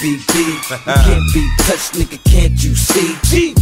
be beat. You can't be touched, nigga, can't you see?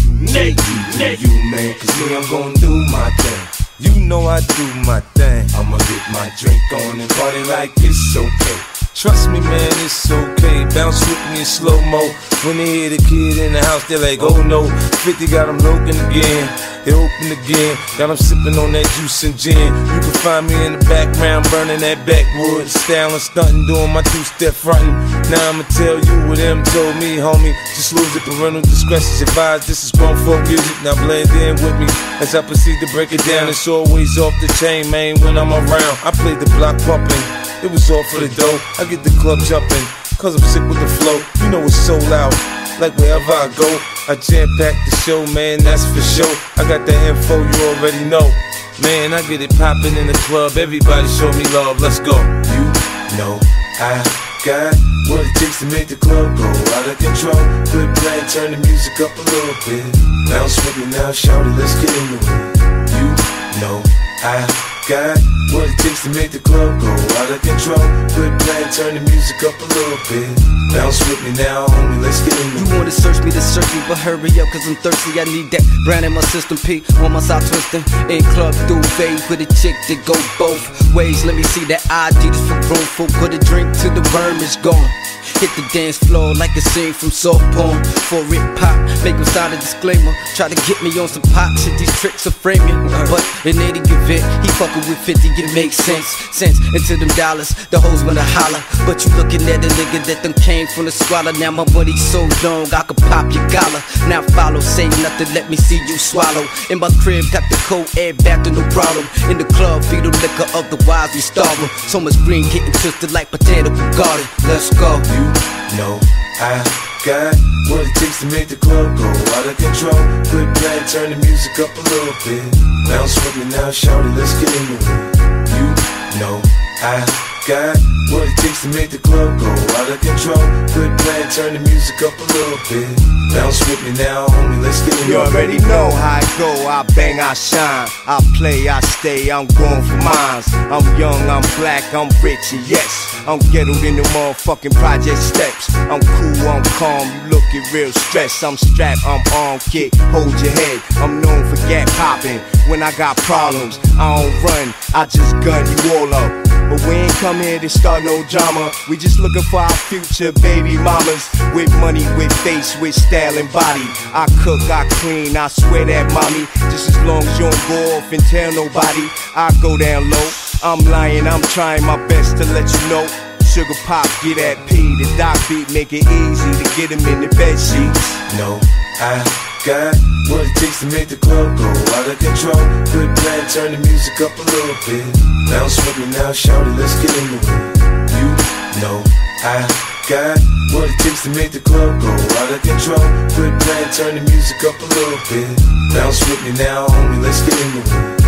You man, cause me, I'm gon' do my thing. You know I do my thing. I'ma get my drink on and party like it's okay. Trust me, man, it's okay. Bounce with me in slow-mo. When they hear the kid in the house, they're like, oh no. 50 got him looking again. He open again. Got him sipping on that juice and gin. You can find me in the background burning that backwood. Styling, stunting, doing my two-step fronting. Now I'ma tell you what them told me, homie. Just lose it, parental discretion's advised. This is grown folk music, now blend in with me. As I proceed to break it down, it's always off the chain, man, when I'm around. I play the block pumping. It was all for the dough. I get the club jumping, cause I'm sick with the flow. You know it's so loud, like wherever I go. I jam-pack the show, man, that's for sure. I got the info, you already know. Man, I get it poppin' in the club. Everybody show me love, let's go. You know I got what it takes to make the club go out of control. Quit playing, turn the music up a little bit. Bounce with me now, shout it, let's get into it. You know I got what it takes to make the club go out of control. Quit playing, turn the music up a little bit. Bounce with me now, homie, let's get into it. You wanna search me, but hurry up, cause I'm thirsty. I need that brand in my system, P on my side twisting. In club duvet with a chick that go both ways. Let me see that ID, this for grown folk. Put a drink till the worm is gone. Hit the dance floor like a scene from soft porn. For it pop, make him sign a disclaimer. Try to get me on some pop shit, these tricks are framing. But in any event, he fucking with 50, it makes sense. Sense into them dollars, the hoes wanna holler. But you looking at a nigga that done came from the squalor. Now my money so long, I could pop your collar. Now follow, say nothing, let me see you swallow. In my crib, got the cold air back to no problem. In the club, feed the liquor, otherwise we starving. So much green getting twisted like botanical garden. Let's go. You know I got what it takes to make the club go out of control. Quit playing, turn the music up a little bit. Bounce with me now, shout it, let's get into it. You know I got what it takes to make the club go out of control. Quit playing, turn the music up a little bit. Bounce with me now, homie, let's get into it. You already know how I go, I bang, I shine. I play, I stay, I'm going for mines. I'm young, I'm black, I'm rich, and yes, I'm ghettoed in the motherfucking project steps. I'm cool, I'm calm, you looking real stressed. I'm strapped, I'm on kick, hold your head. I'm known for gap popping. When I got problems, I don't run, I just gun you all up. But we ain't come here to start no drama. We just looking for our future baby mamas. With money, with face, with style and body. I cook, I clean, I swear that mommy. Just as long as you don't go off and tell nobody, I go down low. I'm lying, I'm trying my best to let you know. Sugar pop, get that P, the doc beat, make it easy to get him in the bed sheets. No, I got what it takes to make the club go out of control. Quit playing, turn the music up a little bit. Bounce with me now, shout it, let's get into it. You know I got what it takes to make the club go out of control. Quit playing, turn the music up a little bit. Bounce with me now, homie, let's get into it.